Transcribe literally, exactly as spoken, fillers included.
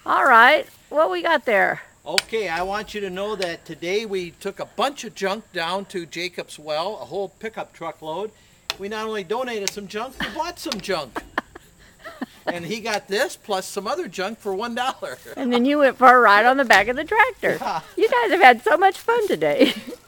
All right, what we got there? Okay, I want you to know that today we took a bunch of junk down to Jacob's Well, a whole pickup truckload. We not only donated some junk, we bought some junk. And he got this plus some other junk for one dollar. And then you went for a ride on the back of the tractor. Yeah. You guys have had so much fun today.